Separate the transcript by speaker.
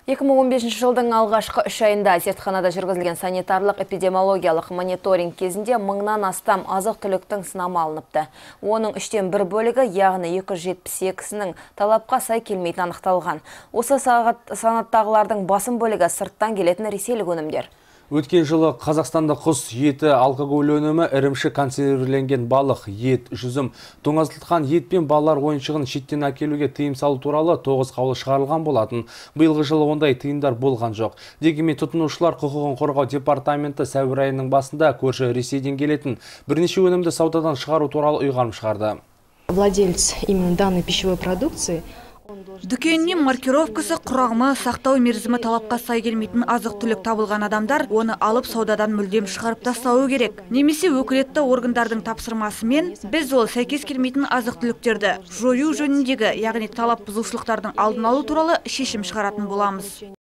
Speaker 1: 2015 жылдың алғашқы 3 айында зертханада жүргізілген санитарлық-эпидемиологиялық мониторинг кезінде 1000-нан астам азық-түліктің сынама алыныпты. Оның 3-тен 1 бөлігі, яғни 272-сінің талапқа сай келмейтін анықталған. Осы санаттағылардың басым бөлігі сырттан келетін ресейлік өнімдер.
Speaker 2: Өткен жылы Қазақстанда құс еті, алкоголь өнімі, ірімшік, консервірленген балық, ет, жүзім, тоңазытылған ет пен балалар ойыншығын шеттен әкелуге тыйым салу туралы 9 қаулы шығарылған болатын. Биылғы жылы ондай тыйымдар болған жоқ. Дегенмен тұтынушылар құқығын қорғау департаменті сәуір айының басында көрші Ресейден келетін бірнеше өнімді саудадан шығару туралы ұйғарым шығарды.
Speaker 3: Владелец именно данной пищевой продукции
Speaker 4: Дүкеннен маркировкасы, құрамы, сақтау мерзімі талапқа сай келмейтін азық-түлік табылған адамдар оны алып саудадан мүлдем шығарып тастауы керек. Немесе өкілетті органдардың тапсырмасымен біз ол сәйкес келмейтін азық-түліктерді жою жөніндегі, яғни талап бұзушылықтардың алдын алу туралы шешім шығаратын боламыз.